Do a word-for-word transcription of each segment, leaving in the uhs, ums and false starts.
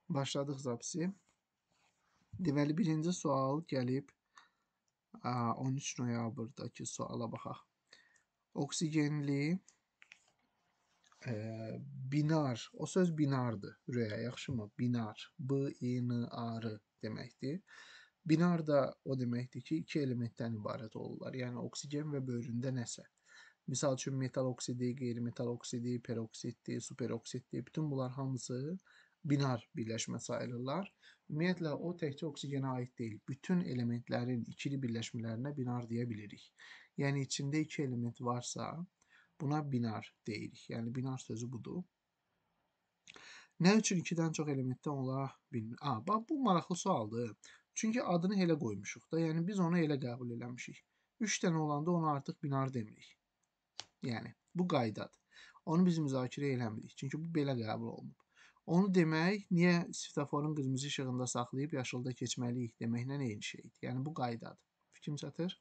Başladıq zapisi. Deməli, birinci sual gəlib on üç noyabrdakı suala baxaq. Oksigenli e, binar, o söz binardır. Röya, yaxşımı? Binar. B-I-N-A-R deməkdir. Binar da o deməkdir ki, iki elementdən ibarət olurlar. Yəni, oksigen və bölündə nəsə. Misal üçün, metal oksidi, qeyri-metal oksidi, peroksiddir, superoksiddir. Bütün bunlar hamısı binar birləşmə sayılırlar. Ümumiyyətlə, o təkcə oksigenə aid deyil. Bütün elementlərin ikili birləşmələrinə binar deyə bilirik. Yəni, içində iki element varsa, buna binar deyirik. Yəni, binar sözü budur. Nə üçün ikidən çox elementdən ola bilmir? Aa, bax, bu maraqlı sualdır. Çünki adını elə qoymuşuq da, yəni biz onu elə qəbul eləmişik. Üç dənə olanda ona artıq binar demirik. Yəni, bu qaydadır. Onu biz müzakirə eləmirik. Çünki bu belə qəbul olunub. Onu demək, niyə svetoforun qırmızı işığında saxlayıb yaşılda keçməliyik deməklə eyni şeydir. Yəni, bu qaydadır. Fikrim çatır?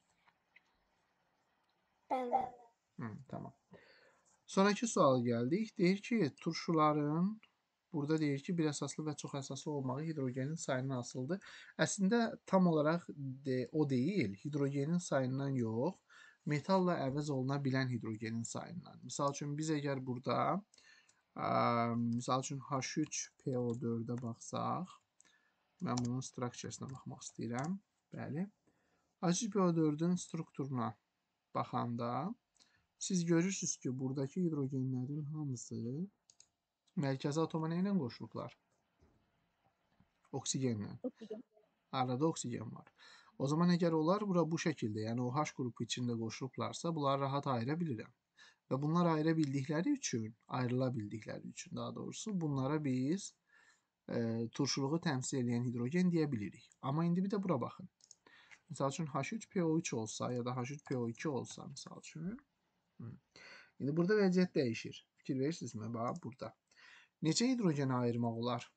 Bəli. Hı, tamam. Sonraki suala gəldik. Deyir ki, turşuların, burada deyir ki, bir əsaslı və çox əsaslı olmağı hidrogenin sayından asılıdır. Əslində, tam olaraq de, o deyil. Hidrogenin sayından yox, metalla əvəz oluna bilən hidrogenin sayından. Misal üçün, biz əgər burada ə, misal üçün H üç P O dördə baxsaq, mən bunun structuresine baxmaq istəyirəm. Bəli. H üç P O dördün strukturuna baxanda siz görürsünüz ki, buradakı hidrogenlərin hamısı mərkəzi atoma nə ilə qoşulublar? Oksigenlə. Oksigen. Arada oksigen var. O zaman əgər onlar bura bu şəkildə, yəni o H qrupu içində qoşulublarsa, bunları rahat ayıra bilirəm. Və bunlar ayıra bildikləri üçün, ayrıla bildikləri üçün daha doğrusu, bunlara biz e, turşuluğu təmsil edən hidrogen deyə bilirik. Amma indi bir də bura baxın. Misal üçün H üç P O üç olsa ya da H üç P O iki olsa misal üçün. Hı. İndi burada vəziyyət dəyişir. Fikir verirsinizmi? Bax, burada. Neçə hidrogeni ayırmaq olar?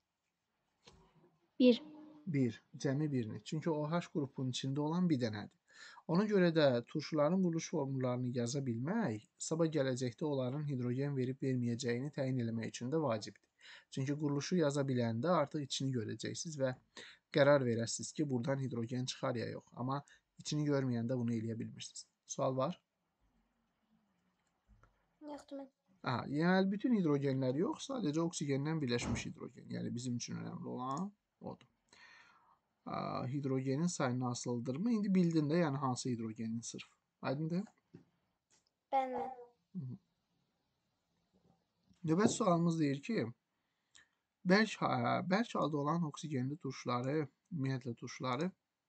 Bir. bir. Cəmi birini. Çünki o H qrupunun içində olan bir dənədir. Ona görə də turşuların quruluş formullarını yaza bilmək, sabah gələcəkdə onların hidrogen verib verməyəcəyini təyin eləmək üçün də vacibdir. Çünki quruluşu yaza biləndə artıq içini görəcəksiniz və qərar verəsiniz ki, buradan hidrogen çıxar ya yox. Amma içini görməyəndə bunu eləyə bilmirsiniz. Sual var? Yoxdur mən. Ha, yəni bütün hidrogenlər yox, sadəcə oksigendən birləşmiş hidrogen. Yəni bizim üçün önəmli olan odur. Ha, hidrogenin sayını asılıdırmı? İndi bildin də, yəni hansı hidrogenin sırf. Aydındır? Bəli. Növbət sualımız deyir ki, bərk, bərk halda olan oksigenli turşuları, ümumiyyətlə turşuları,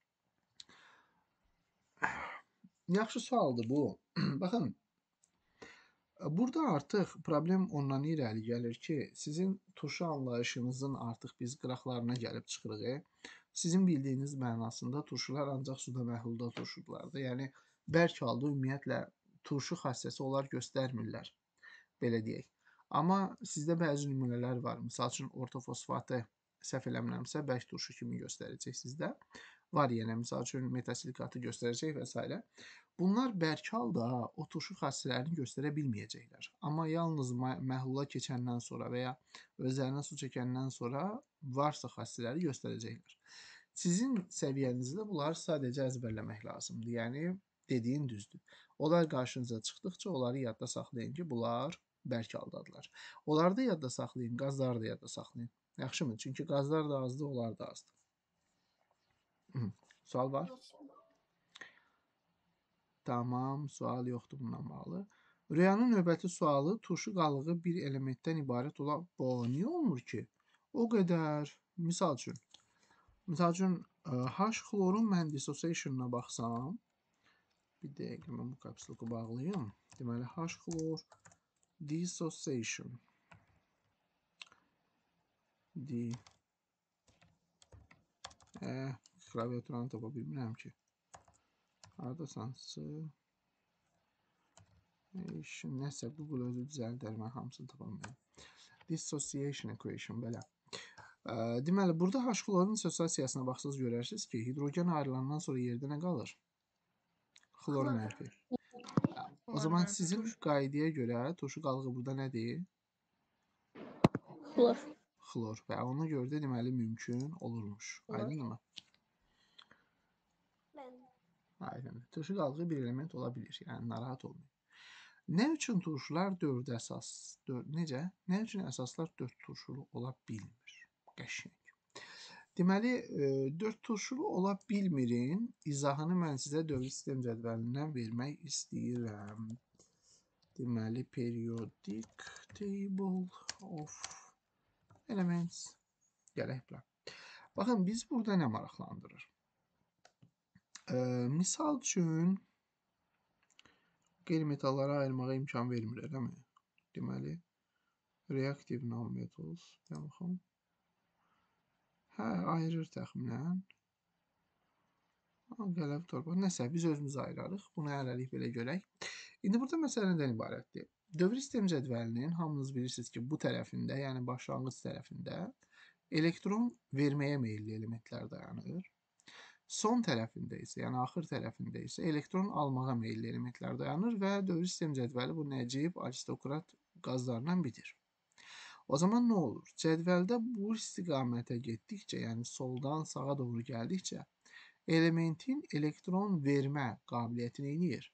yaxşı sualdır bu. Baxın, burada artıq problem ondan irəli gəlir ki, sizin turşu anlayışınızın artıq biz qıraqlarına gəlib çıxırıq. Sizin bildiyiniz mənasında turşular ancaq suda məhlulda turşudular da. Yəni, bərk halda ümumiyyətlə turşu xassəsi onlar göstərmirlər, belə deyək. Amma sizdə bəzi nümunələr var. Misal üçün, ortofosfatı səhv eləmirəmsə, bərk turşu kimi göstərəcək sizdə. Var yenə, misal üçün, metasilkatı göstərəcək və s. Bunlar bərk halda o turşu xassələrini göstərə bilməyəcəklər. Amma yalnız məhlula keçəndən sonra və ya özlərinə su çəkəndən sonra varsa xassələri göstərəcəklər. Sizin səviyyənizdə bunları sadəcə əzbərləmək lazımdır. Yəni, dediyin düzdür. Onlar qarşınıza çıxdıqca onları yadda saxlayın ki, bunlar bərk haldadılar. Onları da yadda saxlayın, qazları da yadda saxlayın. Yaxşımı? Çünki qazlar da azdır, onlar da azdır. Hı. Sual var? Tamam, sual yoxdur bundan bağlı. Rüyanın növbəti sualı, turşu qalığı bir elementdən ibarət olan, bu, niyə olmur ki? O qədər, misal üçün, misal üçün, H xlorun mən dissociation'ına baxsam, bir dəqiqə mən bu kapsluku bağlayayım. Deməli, H xlor dissociation. D. Eh, klaviaturanı tapa bilmirəm ki. Haradasansı. Nəsə, Google özü düzəldər, mən hamısını tapamıyorum. Dissociation equation, belə. Deməli, burada H xlorun dissosiasiyasına baxsınız görərsiniz ki, hidrogen ayrılandan sonra yerdə nə qalır? Xlor mənfi. O zaman sizin qaydaya görə turşu qalığı burada nədir? Xlor. xlor və ona görə də deməli mümkün olurmuş. Olur. Aydınmı? Bəli. Aydındır. Turşu qalığı bir element ola bilir. Yəni narahat olmayın. Nə üçün turşular dörd əsas, dörd, necə? Nə üçün əsaslar dörd turşulu ola bilmir? Qəşəng. Deməli, e, dörd turşulu ola bilmirin izahını mən sizə dövr sistem cədvəlindən vermək istəyirəm. Deməli, periodic table of elements. Gələk bura. Baxın, biz burada nə maraqlandırır? E, misal üçün qeyri-metallara ayırmağa imkan vermir, eləmi? Deməli, reaktiv non-metals. Baxın. Hə, ayırır təxminən. Qələb torpaq. Nəsə, biz özümüz ayırarıq. Bunu hələlik belə görək. İndi burada məsələ nədən ibarətdir? Dövr sistem cədvəlinin hamınız bilirsiniz ki, bu tərəfində, yəni başlanğıc tərəfində elektron verməyə meyilli elementlər dayanır. Son tərəfində isə, yəni axır tərəfində isə elektron almağa meyilli elementlər dayanır və dövr sistem cədvəli bu nəcib aristokrat qazlarla bitir. O zaman nə olur? Cədvəldə bu istiqamətə getdikcə, yəni soldan sağa doğru gəldikcə elementin elektron vermə qabiliyyəti neyinir?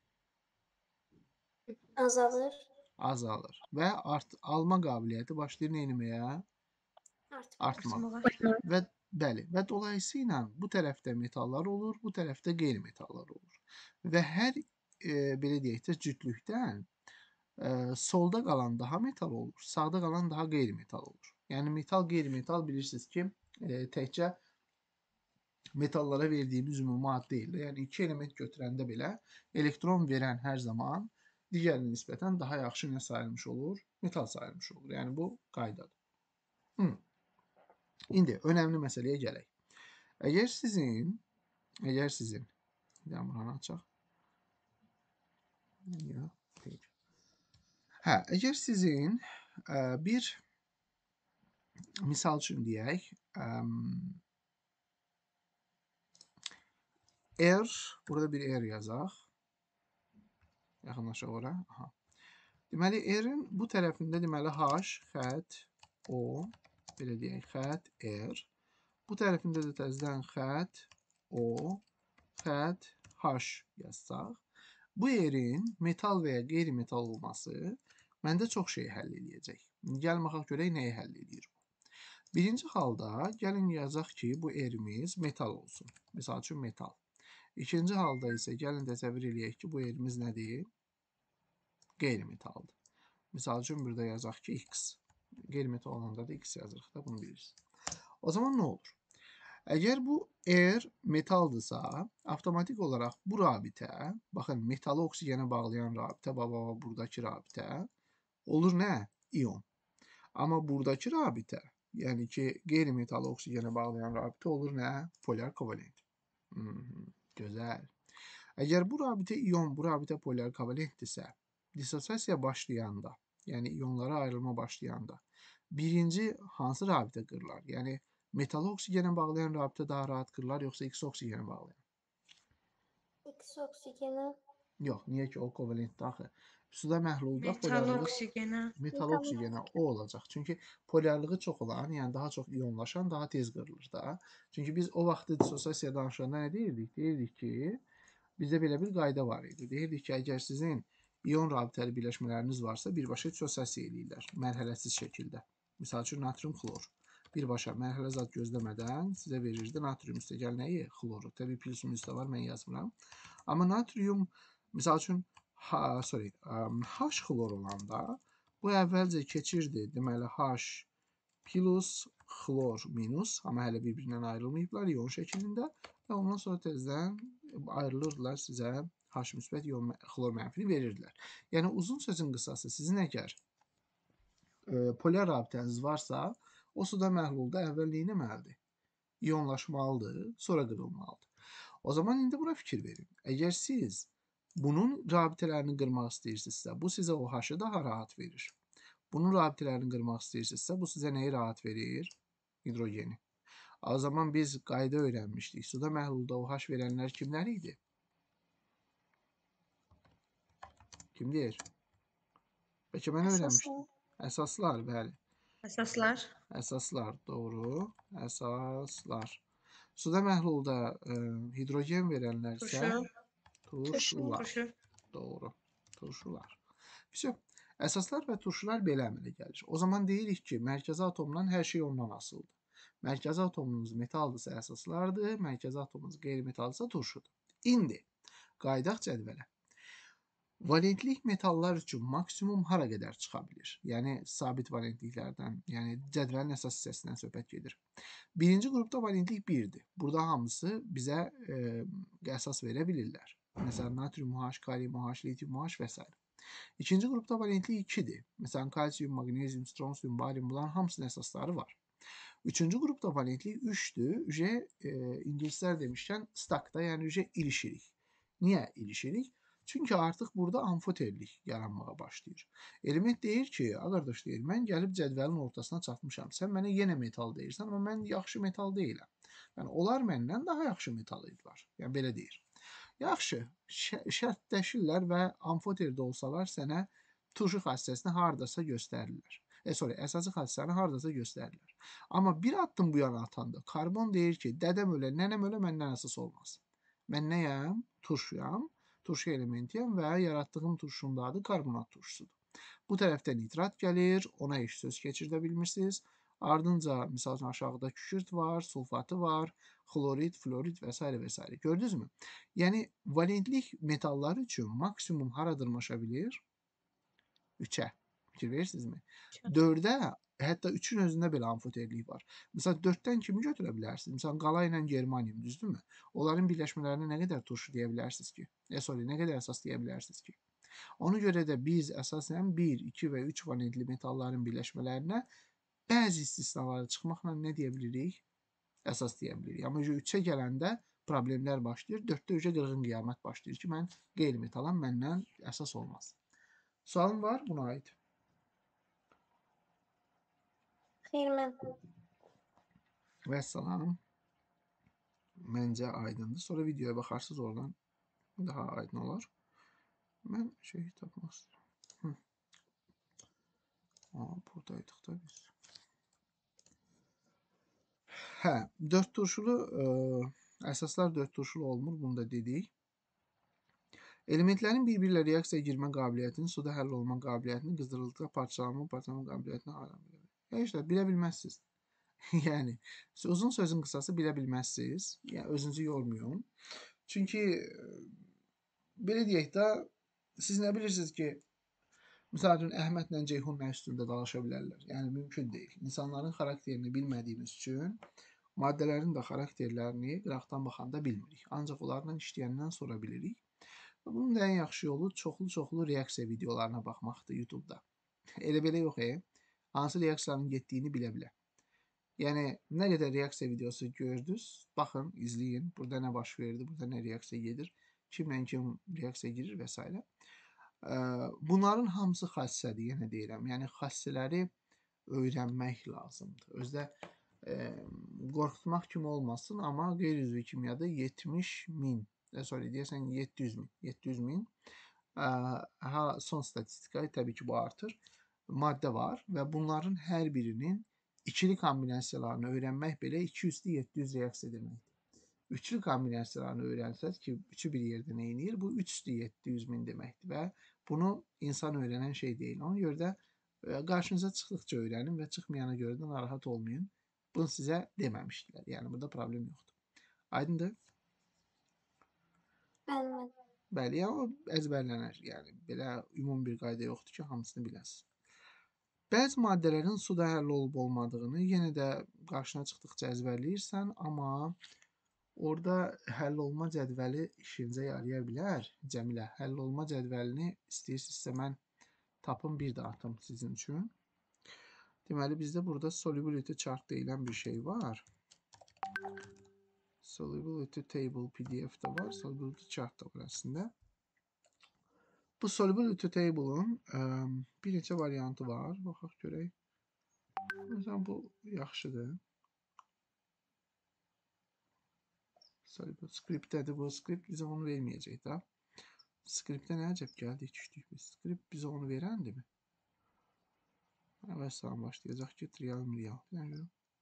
Azalır. Azalır və art alma qabiliyyəti başlayır neyinməyə? Artmağa. Artmağa. Və bəli, və dolayısıyla bu tərəfdə metallar olur, bu tərəfdə qeyri-metallar olur. Və hər e, belə deyək də cütlükdən e, solda qalan daha metal olur, sağda qalan daha qeyri-metal olur. Yəni metal, qeyri-metal bilirsiniz ki, e, təkcə metallara verdiyimiz ümumi ad deyil. Yəni iki element götürəndə belə elektron verən hər zaman digərinə nisbətən daha yaxşı nə sayılmış olur? Metal sayılmış olur. Yəni bu qaydadır. Hı. İndi önəmli məsələyə gələk. Əgər sizin, əgər sizin, buranı açaq. Hə, əgər sizin ə, bir misal üçün deyək, ə, R, burada bir R yazaq. Yaxınlaşaq ora. Aha. Deməli, R-in bu tərəfində deməli H, xət, O, belə deyək, xət, R. Bu tərəfində də təzədən xət, O, xət, H yazsaq. Bu R-in metal və ya qeyri-metal olması məndə çox şey həll edəcək. Gəlin baxaq görək nəyi həll edir bu. Birinci halda gəlin yazaq ki, bu R-imiz metal olsun. Misal üçün metal. İkinci halda isə gəlin təsəvvür eləyək ki, bu R-imiz nədir? Qeyri-metaldır. Misal üçün burada yazaq ki, X. Qeyri-metal olanda da X yazırıq da, bunu bilirsiniz. O zaman nə olur? Əgər bu R metaldırsa, avtomatik olaraq bu rabitə, baxın, metalı oksigenə bağlayan rabitə, baba, buradakı rabitə olur nə? İyon. Amma buradakı rabitə, yəni ki, qeyri-metalı oksigenə bağlayan rabitə olur nə? Polar kovalent. Hmm, gözəl. Əgər bu rabitə iyon, bu rabitə polar kovalentdirsə, dissosiasiya başlayanda, yəni iyonlara ayrılma başlayanda, birinci hansı rabitə qırılar? Yəni, metalı oksigenə bağlayan rabitə daha rahat qırılar, yoxsa X oksigenə bağlayan? X oksigenə. Yox, niyə ki, o kovalentdir axı. Suda məhlulda Metal polarlıq oksigenə. metal oksigenə o olacaq. Çünki polarlığı çox olan, yəni daha çox iyonlaşan daha tez qırılır da. Çünki biz o vaxtı dissosiasiya danışanda nə deyirdik? Deyirdik ki, bizdə belə bir qayda var idi. Deyirdik ki, əgər sizin iyon rabitəli birləşmələriniz varsa, birbaşa dissosiasiya edirlər, mərhələsiz şəkildə. Misal üçün, natrium xlor. Birbaşa mərhələ zad gözləmədən sizə verirdi natrium üstə gəl nəyi? Xloru. Təbii plusum üstə var, mən yazmıram. Amma natrium, misal üçün, ha, sorry, um, H xlor olanda bu əvvəlcə keçirdi, deməli H plus xlor minus, amma hələ bir-birindən ayrılmayıblar iyon şəklində və ondan sonra tezdən ayrılırdılar sizə H müsbət iyon xlor mənfini verirdilər. Yəni uzun sözün qısası sizin əgər e, polar rabitəniz varsa, o suda məhlulda əvvəl neynəməlidir? İyonlaşmalıdır, sonra qırılmalıdır. O zaman indi bura fikir verin. Əgər siz bunun rabitələrini qırmaq istəyirsinizsə, bu sizə o H-ı daha rahat verir. Bunun rabitələrini qırmaq istəyirsinizsə, bu sizə nəyi rahat verir? Hidrogeni. O zaman biz qayda öyrənmişdik. Suda məhlulda o H verənlər kimlər idi? Kim deyir? Bəlkə mən öyrənmişdim. Əsaslar, bəli. Əsaslar. Əsaslar, doğru. Əsaslar. Suda məhlulda e, hidrogen verənlərsə Turşu. turşular. Turşu. Doğru. Turşular. Vəsə, əsaslar və turşular belə əmələ gəlir. O zaman deyirik ki, mərkəzi atomdan hər şey ondan asılıdır. Mərkəzi atomunuz metaldırsa əsaslardır, mərkəzi atomunuz qeyri-metaldırsa turşudur. İndi qaydaq cədvələ. Valentlik metallar üçün maksimum hara qədər çıxa bilir? Yəni, sabit valentliklərdən, yəni cədvəlin əsas hissəsindən söhbət gedir. Birinci qrupda valentlik birdir. Burada hamısı bizə e, əsas verə bilirlər. Məsələn, natrium H, kalium H, litium H və s. İkinci qrupda valentlik ikidir. Məsələn, kalsium, magnezium, strontium, barium, bunların hamısının əsasları var. Üçüncü qrupda valentlik üçdür. Ücə e, ingilislər demişkən stakda, yəni ücə ilişirik. Niyə ilişirik? Çünki artıq burada amfoterlik yaranmağa başlayır. Element deyir ki, a qardaş deyir, mən gəlib cədvəlin ortasına çatmışam. Sən mənə yenə metal deyirsən, amma mən yaxşı metal deyiləm. Yəni, onlar məndən daha yaxşı metal idilər. Yəni, belə deyir. Yaxşı, şərtləşirlər və amfoterdə olsalar sənə turşu xassəsini haradasa göstərirlər. E, sorry, əsası xassəsini haradasa göstərirlər. Amma bir addım bu yana atanda karbon deyir ki, dədəm ölə, nənəm ölə məndən əsas olmaz. Mən nəyəm? Turşuyam. Turşu elementiyəm və yaratdığım turşunun adı karbonat turşusudur. Bu tərəfdə nitrat gəlir, ona heç söz keçirdə bilmirsiniz. Ardınca, misal üçün, aşağıda kükürt var, sulfatı var, xlorid, florid və s. və s. Gördünüzmü? Yəni, valentlik metalları üçün maksimum hara dırmaşa bilir? üçə. Fikir verirsinizmi? dördə, hətta üçün özündə belə amfoterlik var. Məsələn, dörddən kimi götürə bilərsiniz? Məsələn, qala ilə germanium, düzdürmü? Onların birləşmələrinə nə qədər turşu deyə bilərsiniz ki? E, sorry, nə qədər əsas deyə bilərsiniz ki? Ona görə də biz əsasən bir, iki və üç valentli metalların birləşmələrinə bəzi istisnaları çıxmaqla nə deyə bilirik? Əsas deyə bilirik. Amma üçə gələndə problemlər başlayır. dörddə üçə qırğın qiyamət başlayır ki, mən qeyri-metalam, məndən əsas olmaz. Sualın var buna aid? Xeyr, mən. Vəssalam. Məncə aydındır. Sonra videoya baxarsınız, oradan daha aydın olar. Mən şeyi tapmaq istəyirəm. Aa, buradaydıq da biz. Hə, dörd turşulu, ə, əsaslar dörd turşulu olmur, bunu da dedik. Elementlərin bir-birlə reaksiyaya girmə qabiliyyətini, suda həll olma qabiliyyətini, qızdırılıqda parçalanma, parçalanma qabiliyyətini aram bilir. Heç də bilə bilməzsiniz. Yəni, uzun sözün qısası bilə bilməzsiniz. Yəni, özünüzü yormayın. Çünki, belə deyək də, siz nə bilirsiniz ki, misal üçün, Əhmədlə Ceyhun nə üstündə dalaşa bilərlər? Yəni, mümkün deyil. İnsanların xarakterini bilmədiyimiz üçün, maddələrin də xarakterlərini qıraqdan baxanda bilmirik. Ancaq onlarla işləyəndən sonra bilirik. Bunun da ən yaxşı yolu çoxlu-çoxlu reaksiya videolarına baxmaqdır YouTube-da. Elə belə yox, e? Hansı reaksiyanın getdiyini bilə-bilə. Yəni, nə qədər reaksiya videosu gördünüz, baxın, izləyin. Burada nə baş verdi, burada nə reaksiya gedir, kimlə kim reaksiya girir və s. Bunların hamısı xassədir, yenə deyirəm. Yəni, xassələri öyrənmək lazımdır. Özdə e, qorxutmaq kimi olmasın, amma qeyri-üzvi kimyada yetmiş min, sorry, deyəsən yeddi yüz min, yeddi yüz min ha, son statistika, təbii ki, bu artır, maddə var və bunların hər birinin ikili kombinasiyalarını öyrənmək belə iki üstü yeddi yüz reaksiya deməkdir. Üçlü kombinasiyalarını öyrənsəz ki, üçü bir yerdə nə edir? Bu üç üstü yeddi yüz min deməkdir və bunu insan öyrənən şey deyil. Ona görə də qarşınıza çıxdıqca öyrənin və çıxmayana görə də narahat olmayın. Bunu sizə deməmişdilər. Yəni, burada problem yoxdur. Aydındır? Bəli, mən. Bəli, yəni, o əzbərlənər. Yəni, belə ümumi bir qayda yoxdur ki, hamısını biləsiniz. Bəzi maddələrin suda həll olub olmadığını yenə də qarşına çıxdıqca əzbərləyirsən, amma orada həll olma cədvəli işinizə yaraya bilər. Cəmilə, həll olma cədvəlini istəyirsinizsə mən tapım, bir də atım sizin üçün. Deməli, bizdə burada solubility chart deyilən bir şey var. Solubility table P D F də var, solubility chart da var əslində. Bu solubility table'ın bir neçə variantı var. Baxaq görək. Məsələn, bu yaxşıdır. Script'dədir. Bu script bizə onu verməyəcək də. Script'ə nə əcəb gəldik, düşdük biz. Script bizə onu verəndir mi? Əvvəlsən başlayacaq ki, trial real. Yəni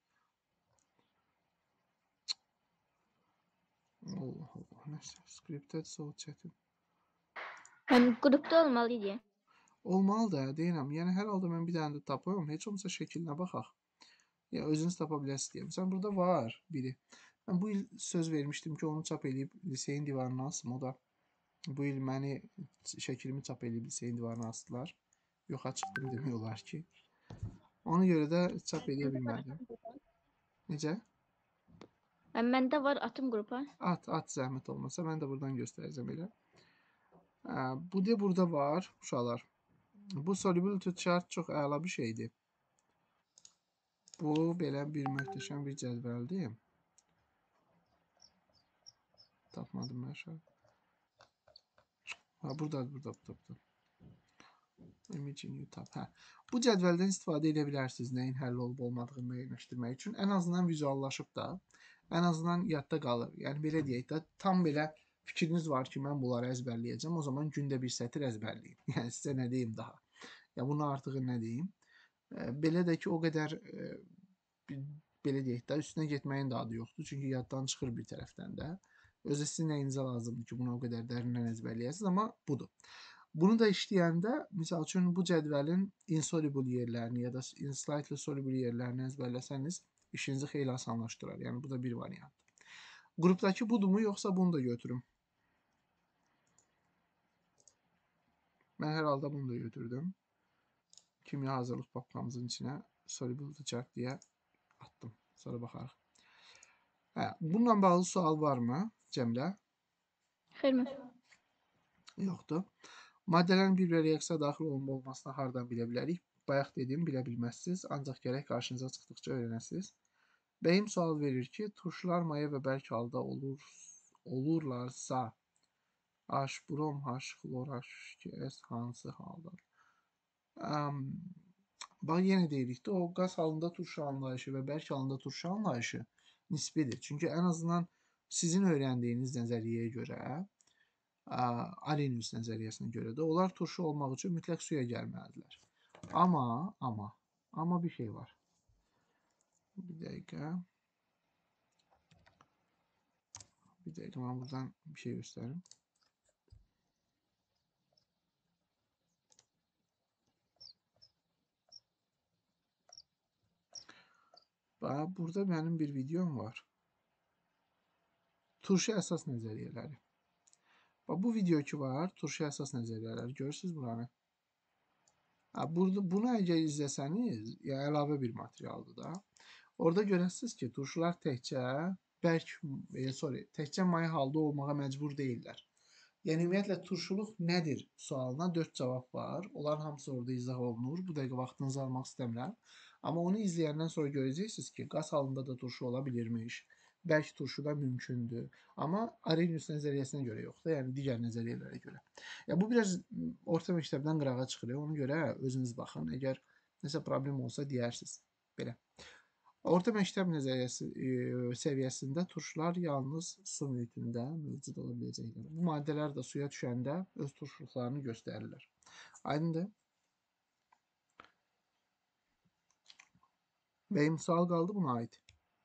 Allah Allah. Nəsə, scripted soğuk çətin. Həm qrupda olmalı idi. Olmalı da, deyirəm. Yəni hər halda mən bir dənə də tapıyorum. Heç olmasa şəklinə baxaq. Ya özünüz tapa bilərsiniz deyəm. Sən burada var biri. Mən bu il söz vermişdim ki, onu çap edib liseyin divarına asım. O da bu il məni şəklimi çap edib liseyin divarına asdılar. Yoxa çıxdım demək olar ki. Ona görə də çap edə bilmədim. Necə? Həm məndə var, atım qrupa. At, at zəhmət olmasa. Mən də buradan göstərəcəm elə. Hə, bu da burada var uşaqlar. Bu solubility chart çox əla bir şeydir. Bu belə bir möhtəşəm bir cədvəldir. Tapmadım mən şəhər. Ha, buradadır, burada, burada, burada. Imagine you tap. Hə. Bu cədvəldən istifadə edə bilərsiniz nəyin həll olub olmadığını müəyyənləşdirmək üçün. Ən azından vizuallaşıb da, ən azından yadda qalır. Yəni belə deyək də, tam belə fikriniz var ki, mən bunları əzbərləyəcəm. O zaman gündə bir sətir əzbərləyin. Yəni sizə nə deyim daha? Ya bunu artığı nə deyim? E, belə də ki, o qədər e, belə deyək də, üstünə getməyin də adı yoxdur. Çünki yaddan çıxır bir tərəfdən də. Özü sizin nəyinizə lazımdır ki, bunu o qədər dərindən əzbərləyəsiniz, amma budur. Bunu da işləyəndə, misal üçün bu cədvəlin insoluble yerlərini ya da slightly soluble yerlərini əzbərləsəniz, işinizi xeyli asanlaşdırar. Yəni bu da bir variant. Qrupdakı budurmu, yoxsa bunu da götürüm? Mən hər halda bunu da götürdüm. Kimya hazırlıq papkamızın içinə solubility chart deyə attım. Sonra baxarıq. Hə, bununla bağlı sual varmı Cəmlə? Xeyr. Yoxdur. Maddələrin bir-birə reaksiya daxil olma olmasını hardan bilə bilərik? Bayaq dedim, bilə bilməzsiniz. Ancaq gərək qarşınıza çıxdıqca öyrənəsiniz. Bəyim sual verir ki, turşular maya və bərk halda olur, olurlarsa H, brom, H, xlor, H iki S hansı haldadır? Um, bax, yenə deyirik də, o qaz halında turşu anlayışı və bərk halında turşu anlayışı nisbidir. Çünki ən azından sizin öyrəndiyiniz nəzəriyyəyə görə, Arrhenius nəzəriyyəsinə görə də onlar turşu olmaq üçün mütləq suya gəlməlidirlər. Amma, amma, amma bir şey var. Bir dəqiqə. Bir dəqiqə, mən buradan bir şey göstərim. Bax, burada mənim bir videom var. Turşu əsas nəzəriyyələri. Bax, bu video ki var, turşu əsas nəzəriyyələri. Görürsünüz buranı? Ha, burada, bunu əgər izləsəniz, ya əlavə bir materialdır da. Orada görəsiniz ki, turşular təkcə bərk, e, sorry, təkcə maya halda olmağa məcbur deyirlər. Yəni, ümumiyyətlə, turşuluq nədir sualına dörd cavab var. Onların hamısı orada izah olunur. Bu dəqiqə vaxtınızı almaq istəmirəm. Amma onu izləyəndən sonra görəcəksiniz ki, qaz halında da turşu ola bilirmiş. Bərk turşu da mümkündür. Amma Arrhenius nəzəriyyəsinə görə yoxdur. Yəni, digər nəzəriyyələrə görə. Ya, bu biraz orta məktəbdən qırağa çıxır. Ona görə özünüz baxın. Əgər nəsə problem olsa deyərsiniz. Belə. Orta məktəb nəzəriyyəsi e, səviyyəsində turşular yalnız su mühitində mövcud ola biləcəklər. Bu maddələr də suya düşəndə öz turşuluqlarını göstərirlər. Aydındır? Bəyim sual qaldı buna aid.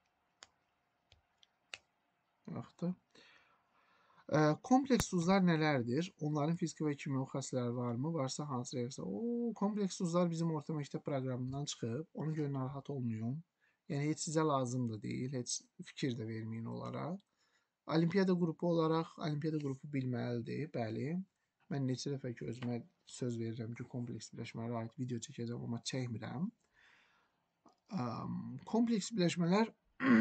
Yaxdır. E, kompleks duzlar nələrdir? Onların fiziki və kimyəvi xassələri varmı? Varsa hansı reaksiya? O, kompleks duzlar bizim orta məktəb proqramından çıxıb. Ona görə narahat olmayın. Yəni, heç sizə lazım da deyil, heç fikir də verməyin onlara. Olimpiyada qrupu olaraq, olimpiyada qrupu bilməlidir, bəli. Mən neçə dəfə ki, özümə söz verirəm ki, kompleks birləşmələrə aid video çəkəcəm, amma çəkmirəm. Um, kompleks birləşmələr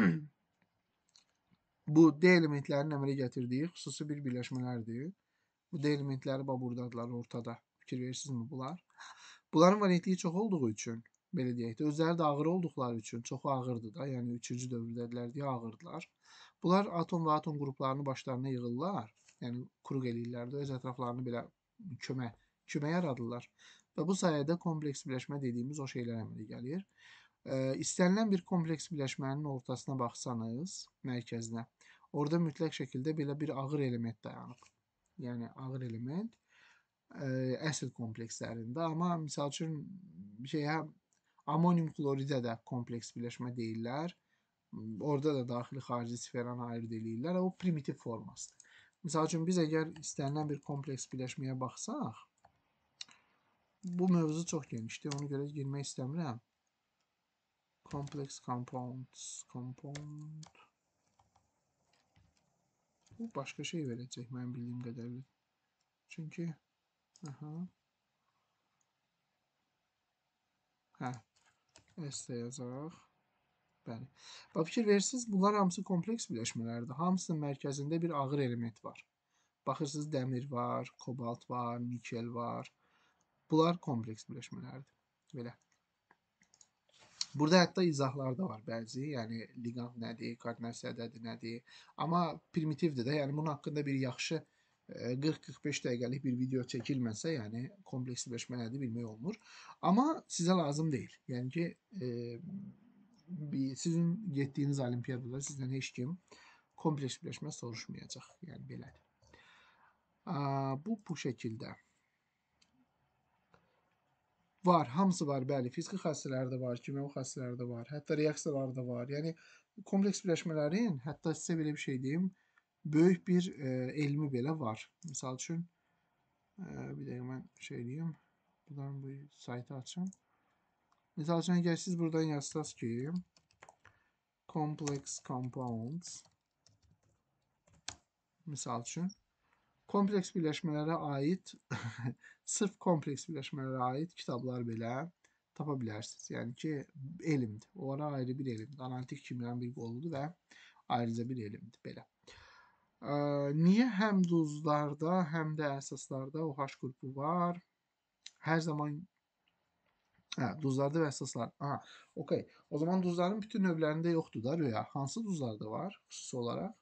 bu D elementlərinin əmələ gətirdiyi xüsusi bir birləşmələrdir. Bu D elementləri bax buradadılar, ortada. Fikir verirsinizmi bunlar? Bunların variantliyi çox olduğu üçün, belə deyək də, özləri də ağır olduqları üçün, çoxu ağırdır da, yəni üçüncü dövrdədirlər deyə ağırdılar. Bunlar atom və atom qruplarını başlarına yığırlar, yəni quruq eləyirlər də, öz ətraflarını belə kömək, kömək yaradırlar. Və bu sayədə kompleks birləşmə dediyimiz o şeylər əmələ gəlir. E, istənilən bir kompleks birləşmənin ortasına baxsanız, mərkəzinə, orada mütləq şəkildə belə bir ağır element dayanıb. Yəni ağır element ə, əsl komplekslərində, amma misal üçün şeyə Amonyum kloridə də kompleks birləşmə deyirlər. Orada da daxili xarici sferanı ayırd eləyirlər. O primitiv formasıdır. Misal üçün biz əgər istənilən bir kompleks birləşməyə baxsaq, bu mövzu çox genişdir. Ona görə girmək istəmirəm. Complex compounds, compound. Bu başqa şey verəcək mənim bildiyim qədərlə. Çünki aha. Hə. S yazaq. Bəli. Bax fikir verirsiniz, bunlar hamısı kompleks birləşmələrdir. Hamısının mərkəzində bir ağır element var. Baxırsınız, dəmir var, kobalt var, nikel var. Bunlar kompleks birləşmələrdir. Belə. Burada hətta izahlar da var bəzi. Yəni liqand nədir, koordinasiya ədədi nədir. Amma primitivdir də. Yəni bunun haqqında bir yaxşı qırx qırx beş dəqiqəlik bir video çəkilməsə, yəni kompleks birləşmə nədir bilmək olmur. Amma sizə lazım deyil. Yəni ki, e, bir, sizin getdiyiniz olimpiyadada sizdən heç kim kompleks birləşmə soruşmayacaq. Yəni belədir. A, bu bu şəkildə. Var, hamısı var, bəli. Fiziki xassələri də var, kimyəvi xassələri də var, hətta reaksiyalar da var. Yəni kompleks birləşmələrin, hətta sizə belə bir şey deyim, böyük bir e, elmi belə var. Misal üçün, e, bir dəqiqə mən şey deyim, buradan bu saytı açım. Misal üçün, əgər siz buradan yazsınız ki, complex compounds, misal üçün, kompleks birləşmələrə aid, sırf kompleks birləşmələrə aid kitablar belə tapa bilərsiniz. Yəni ki, elmdir. Onlara ayrı bir elmdir. Analitik kimyanın bir qoludur və ayrıca bir elmdir. Belə. Ə, niyə həm duzlarda, həm də əsaslarda OH qrupu var? Hər zaman hə, duzlarda və əsaslar. Aha, okey. O zaman duzların bütün növlərində yoxdur da röya. Hansı duzlarda var xüsusi olaraq?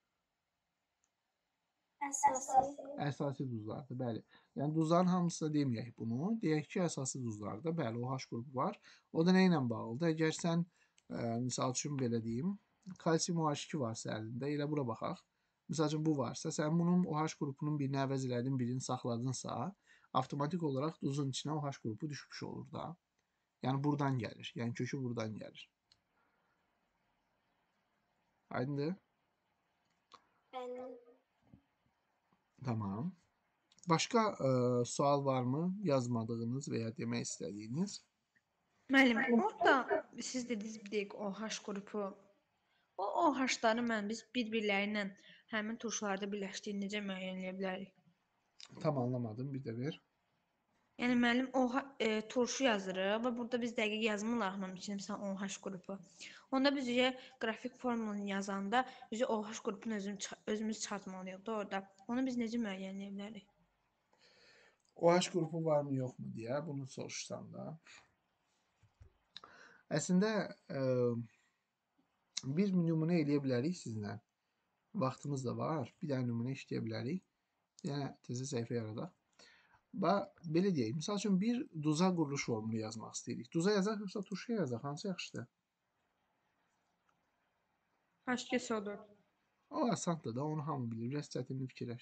Əsası. Əsasi duzlarda, bəli. Yəni duzların hamısına deməyək bunu. Deyək ki, əsasi duzlarda, bəli, OH qrupu var. O da nə ilə bağlıdır? Əgər sən ə, misal üçün belə deyim, kalsium OH iki varsa əlində, elə bura baxaq. Misal üçün bu varsa, sən bunun OH qrupunun birini əvəz elədin, birini saxladınsa, avtomatik olaraq duzun içinə OH qrupu düşmüş olur da. Yəni buradan gəlir. Yəni kökü buradan gəlir. Aydındır? Bəli. Tamam. Başqa ə, sual varmı? Yazmadığınız və ya demək istədiyiniz? Müəllim, orada siz dediniz bir dəqiq OH qrupu. O OH-ları mən biz bir-birləri ilə həmin turşularda birləşdiyini necə müəyyənləyə bilərik? Tam anlamadım, bir də ver. Yəni müəllim OH e, turşu yazırıq və burada biz dəqiq yazmırıq mənim üçün məsələn OH qrupu. Onda biz ücə qrafik formulunu yazanda ücə OH qrupunu özümüz özümüz çıxartmalıyıq da orada. Onu biz necə müəyyənləyə bilərik? OH qrupu varmı, yoxmu deyə bunu soruşsam da. Əslində ə, bir nümunə eləyə bilərik sizlə. Vaxtımız da var. Bir dənə nümunə işləyə bilərik. Yəni tezə səhifə yaradaq. Və belə deyək, misal üçün bir duza quruluş formulu yazmaq istəyirik. Duza yazaq yoxsa turşuya yazaq? Hansı yaxşıdır? H iki S O dörd. O asandır da, onu hamı bilir. Biraz çətinli fikirləş.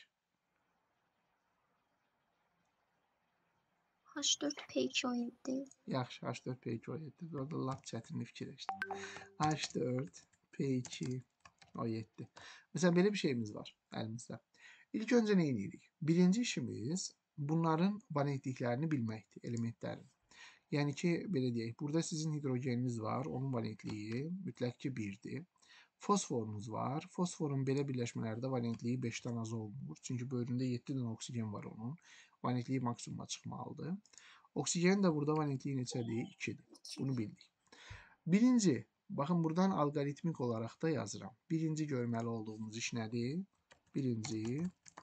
H dörd P iki O yeddi. Yaxşı, H dörd P iki O yeddi. Orada lap çətinli fikirləşdim. H dörd P iki O yeddi. Məsələn, belə bir şeyimiz var əlimizdə. İlk öncə nə edirik? Birinci işimiz bunların valentliklərini bilməkdir, elementlərin. Yəni ki, belə deyək, burada sizin hidrogeniniz var, onun valentliyi mütləq ki birdir. Fosforunuz var. Fosforun belə birləşmələrdə valentliyi beşdən az olmur. Çünki bölündə yeddi dənə oksigen var onun. Valentliyi maksimuma çıxmalıdır. Oksigenin də burada valentliyi neçədir? ikidir. Bunu bildik. Birinci, baxın buradan alqoritmik olaraq da yazıram. Birinci görməli olduğumuz iş nədir? Birinci,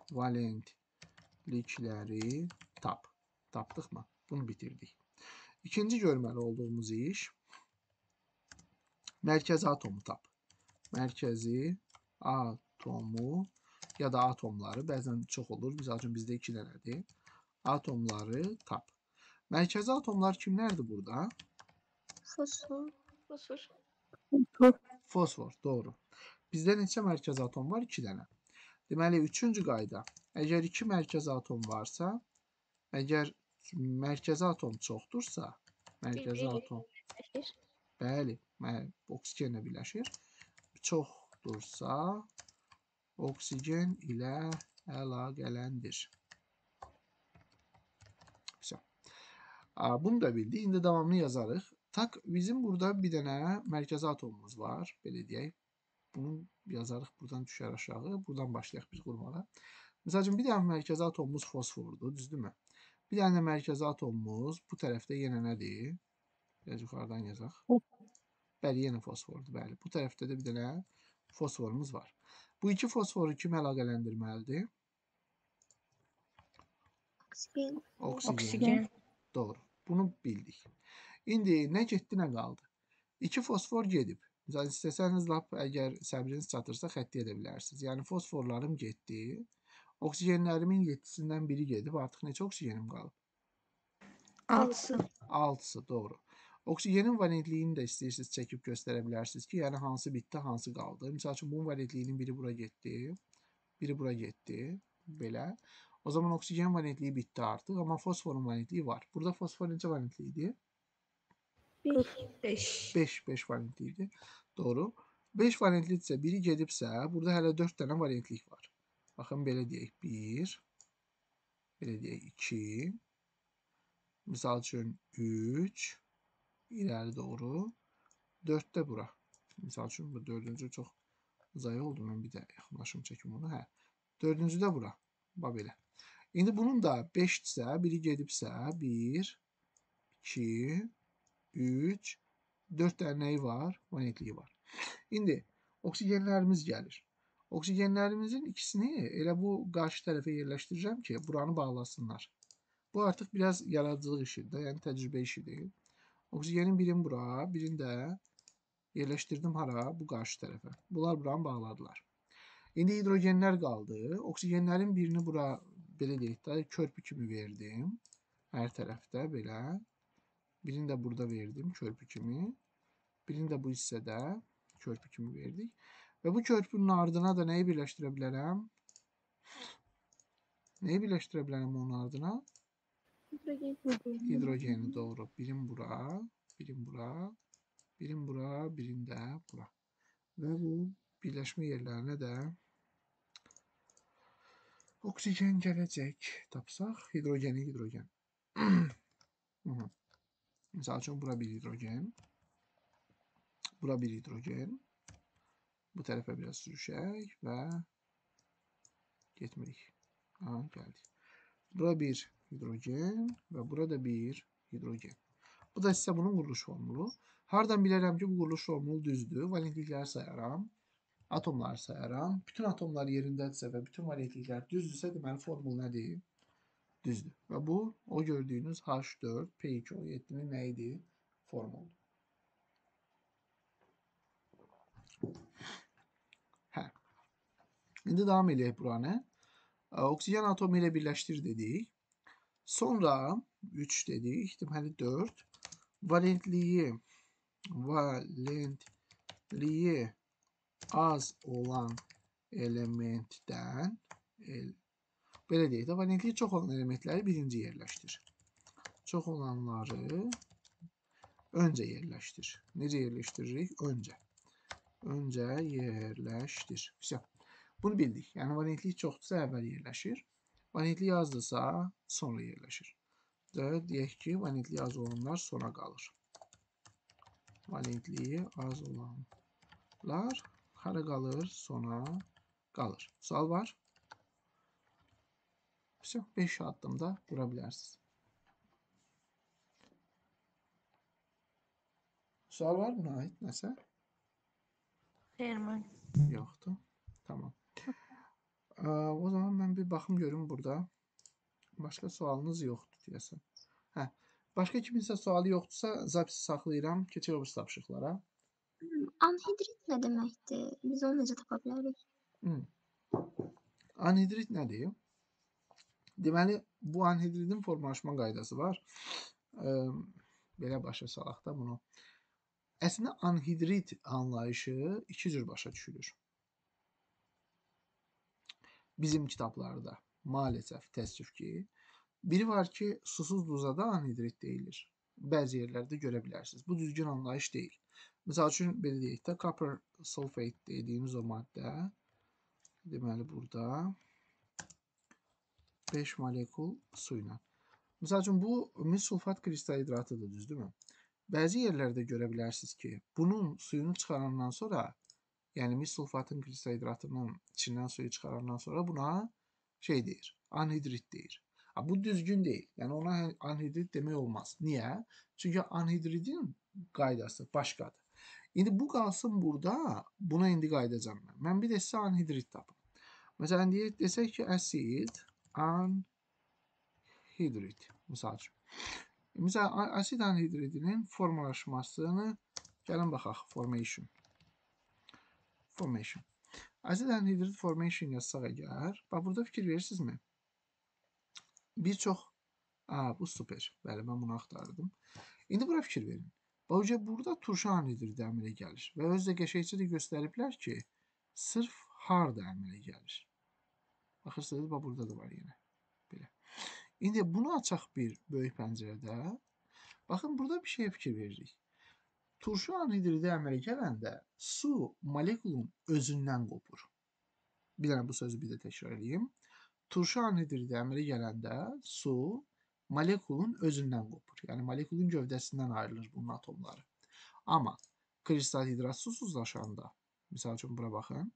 valentlikləri tap. Tapdıq mı? Bunu bitirdik. İkinci görməli olduğumuz iş mərkəzi atomu tap. Mərkəzi atomu ya da atomları, bəzən çox olur, misal üçün bizdə iki dənədir. Atomları tap. Mərkəzi atomlar kimlərdir burada? Fosfor. Fosfor. Fosfor, doğru. Bizdə neçə mərkəzi atom var? iki dənə. Deməli, üçüncü qayda. Əgər iki mərkəzi atom varsa, əgər mərkəzi atom çoxdursa, mərkəzi atom birləşir. Bəli, bəli, oksigenlə birləşir. Çoxdursa oksigen ilə əlaqələndir. Güzel. Bunu da bildik. İndi davamını yazarıq. Tak, bizim burada bir dənə mərkəzi atomumuz var. Belə deyək. Bunu yazarıq. Buradan düşər aşağı. Buradan başlayaq biz qurmağa. Məsəl üçün bir dənə mərkəzi atomumuz fosfordur. Düzdürmü? Bir dənə mərkəzi atomumuz bu tərəfdə yenə nədir? Biraz yuxarıdan yazaq. Bəli, yenə fosfordur. Bəli. Bu tərəfdə də bir dənə fosforumuz var. Bu iki fosforu kim əlaqələndirməlidir? Oksigen. Oksigen. Oksigen. Doğru. Bunu bildik. İndi nə getdi, nə qaldı? İki fosfor gedib. Məsələn, istəsəniz lap əgər səbriniz çatırsa xətti edə bilərsiniz. Yəni fosforlarım getdi. Oksigenlərimin yeddisindən biri gedib. Artıq neçə oksigenim qalıb? Altısı. altısı, doğru. Oksigenin valentliyini də istəyirsiniz çəkib göstərə bilərsiniz ki, yəni hansı bitdi, hansı qaldı. Məsəl üçün bunun valentliyinin biri bura getdi, biri bura getdi. Belə. O zaman oksigen valentliyi bitdi artıq, amma fosforun valentliyi var. Burada fosfor necə valentli idi? beş. beş, beş valentli idi. Doğru. beş valentlidirsə, biri gedibsə, burada hələ dörd dənə valentlik var. Baxın, belə deyək. bir, belə deyək iki, misal üçün üç, iləri doğru, dörd də bura. Misal üçün bu dördüncü çox zayı oldu. Mən bir də yaxınlaşım çəkim onu. Hə. Dördüncü də bura. Bax belə. İndi bunun da beşdirsə, biri gedibsə, bir, iki, üç, dörd dənə nəyi var? Valentliyi var. İndi oksigenlərimiz gəlir. Oksigenlərimizin ikisini elə bu qarşı tərəfə yerləşdirəcəm ki, buranı bağlasınlar. Bu artıq biraz yaradıcılıq işidir, yəni təcrübə işidir. Oksigenin birini bura, birini də yerləşdirdim hara? Bu qarşı tərəfə. Bunlar buranı bağladılar. İndi hidrogenlər qaldı. Oksigenlərin birini bura, belə deyək də, körpü kimi verdim. Hər tərəfdə belə. Birini də burada verdim körpü kimi. Birini də bu hissədə körpü kimi verdik. Və bu körpünün ardına da nəyi birləşdirə bilərəm? Nəyi birləşdirə bilərəm onun ardına? Hidrogeni, doğru. Birim bura, birim bura, birim bura, birim də bura. Və bu birləşmə yerlərinə də oksigen gələcək. Tapsaq, hidrogeni, hidrogen. Misal üçün, bura bir hidrogen. Bura bir hidrogen. Bu tərəfə biraz sürüşək və getmirik. Ha, gəldik. Bura bir hidrogen və burada bir hidrogen. Bu da sizə bunun quruluş formulu. Hardan bilərəm ki, bu quruluş formulu düzdür? Valentlikləri sayaram. Atomları sayaram. Bütün atomlar yerindədirsə və bütün valentliklər düzdürsə, deməli formul nədir? Düzdür. Və bu, o gördüyünüz H dörd P iki O yeddinin nə idi? Formuludur. Hə. İndi davam edək buranı. Oksigen atomu ilə birləşdir dedik. Sonra üç dedik. Deməli dörd. Valentliyi valentliyi az olan elementdən el, belə deyək də, valentliyi çox olan elementləri birinci yerləşdir. Çox olanları öncə yerləşdir. Necə yerləşdiririk? Öncə. Öncə yerləşdir. Güzel. Bunu bildik. Yəni valentliyi çoxdursa əvvəl yerləşir. Valentliyi azdırsa sonra yerləşir. Deyək ki, valentliyi az olanlar sona qalır. Valentliyi az olanlar hara qalır? Sona qalır. Sual var? beş addımda qura bilərsiniz. Sual var buna aid nəsə? Xeyr, yoxdur. Tamam. O zaman mən bir baxım görüm burada. Başqa sualınız yoxdur deyəsən. Hə. Başqa kiminsə sualı yoxdursa zapisi saxlayıram. Keçək o tapşırıqlara. Anhidrit nə deməkdir? Biz onu necə tapa bilərik? Hmm. Anhidrit nədir? Deməli, bu anhidridin formalaşma qaydası var. Ee, belə başa salaq da bunu. Əslində anhidrit anlayışı iki cür başa düşülür. Bizim kitablarda maalesef təəssüf ki, biri var ki, susuz duza da anhidrit deyilir. bəzi yerlərdə görə bilərsiniz. Bu düzgün anlayış deyil. Məsəl üçün, belə deyək də, copper sulfate dediyimiz o maddə, deməli, burada beş molekul su ilə. Məsəl üçün, bu mis sulfat kristal hidratıdır, düzdürmü? Bəzi yerlərdə görə bilərsiniz ki, bunun suyunu çıxarandan sonra, yəni mis sulfatın kristal hidratının içindən suyu çıxarandan sonra buna şey deyir, anhidrit deyir. Ha, bu düzgün deyil. Yəni ona anhidrit demək olmaz. Niyə? Çünki anhidridin qaydası başqadır. İndi bu qalsın burada, buna indi qayıdacam mən. Mən bir də sizə anhidrit tapım. Məsələn, deyək, desək ki, asid, anhidrit, misal üçün. Məsələn, asid anhidridinin formalaşmasını, gəlin baxaq, formation. Formation. Asid anhidrid formation yazsaq əgər, bax, burada fikir verirsinizmi? Bir çox, aa, bu super, bəli, mən bunu axtardım. İndi bura fikir verin. Bax, burada turşu anhidridi əmələ gəlir və özdə qəşəkçə də göstəriblər ki, sırf harda əmələ gəlir. Baxırsınız, bax, burada da var yenə. Belə. İndi bunu açaq bir böyük pəncərədə. Baxın, burada bir şeyə fikir veririk. Turşu anhidridi əmələ gələndə su molekulun özündən qopur. Bir dənə bu sözü bir də təkrar edeyim. Turşu anhidridi əmələ gələndə su molekulun özündən qopur. Yəni, molekulun gövdəsindən ayrılır bunun atomları. Amma kristal hidrat susuzlaşanda, misal üçün bura baxın,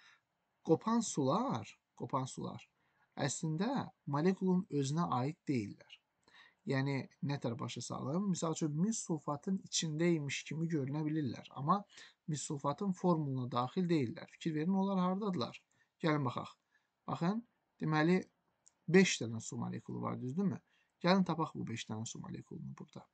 qopan sular, qopan sular əslində molekulun özünə aid deyillər. Yəni, nə tər başa salım? Misal üçün, mis sulfatın içindəymiş kimi görünə bilirlər. Amma mis sulfatın formuluna daxil deyillər. Fikir verin, onlar haradadılar? Gəlin baxaq. Baxın, deməli, beş dənə su molekulu var, düzdürmü? Gəlin tapaq bu beş dənə su molekulunu burada.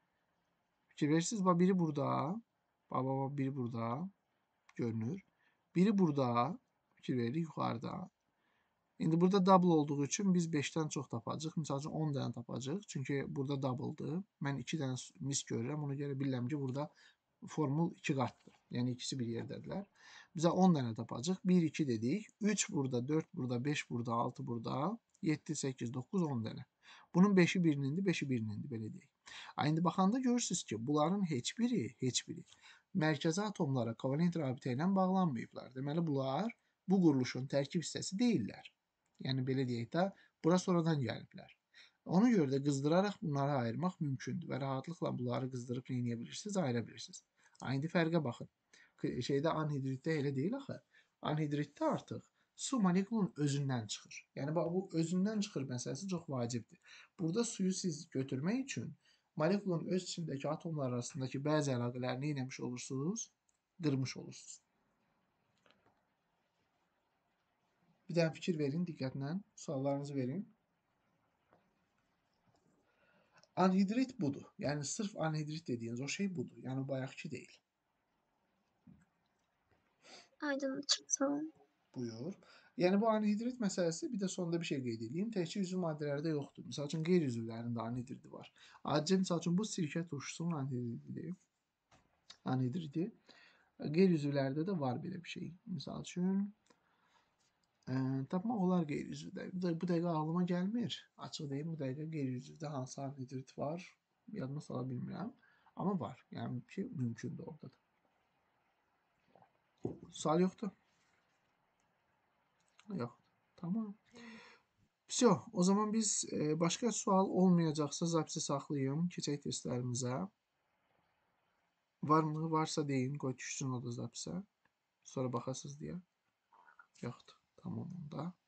Fikir verirsiniz, bax, biri burada, bax, bax, biri burada görünür. Biri burada, fikir veririk, yuxarıda. İndi burada double olduğu üçün biz beşdən çox tapacaq. Misal üçün, on dənə tapacaq. Çünki burada double'dır. Mən iki dənə mis görürəm. Ona görə bilirəm ki, burada formul iki qatdır. Yəni, ikisi bir yerdədirlər. Bizə on dənə tapacaq. bir, iki dedik. üç burada, dörd burada, beş burada, altı burada, yeddi, səkkiz, doqquz, on dənə. Bunun beşi birinindir, beşi birinindir, belə deyək. İndi baxanda görürsünüz ki, bunların heç biri, heç biri mərkəzi atomlara kovalent rabitə ilə bağlanmayıblar. Deməli, bunlar bu quruluşun tərkib hissəsi deyillər. Yəni, belə deyək də, bura sonradan gəliblər. Ona görə də qızdıraraq bunları ayırmaq mümkündür və rahatlıqla bunları qızdırıb neyləyə bilirsiniz, ayıra bilirsiniz. İndi fərqə baxın. Şeydə anhidritdə elə deyil axı. Anhidritdə artıq su molekulun özündən çıxır. Yəni, bu özündən çıxır məsələsi çox vacibdir. Burada suyu siz götürmək üçün molekulun öz içindəki atomlar arasındakı bəzi əlaqələri neyləmiş olursunuz? Qırmış olursunuz. Bir dənə fikir verin, diqqətlə, suallarınızı verin. Anhidrit budur. Yəni, sırf anhidrit dediyiniz o şey budur. Yəni, bayaqki deyil. Aydın çok sağ olun. Buyur. Yəni, bu anhidrit məsələsi, bir də sonda bir şey qeyd edeyim. Təkcə üzvü maddələrdə yoxdur. Misal üçün, qeyri-üzvlərində anhidridi var. Ayrıca, misal üçün, bu sirkə turşusunun anhidrididir. Anhidridi. Qeyri-üzvlərdə də var belə bir şey. Misal üçün, ə, tapmaq olar qeyri-üzvdə. Bu dəqiqə ağlıma gəlmir. Açıq deyim, bu dəqiqə qeyri-üzvdə hansı anhidrit var, yadıma sala bilmirəm. Amma var. Yəni ki, mümkündür orada da. Sual yoxdur. Yox. Tamam. Всё. O zaman biz e, başka sual olmayacaksa zapisi saxlayım. Keçək testlərimizə. Var mı? Varsa deyin. Qoy düşsün o da zapisə. Sonra baxasız deyə. Yoxdur. Tamam onda.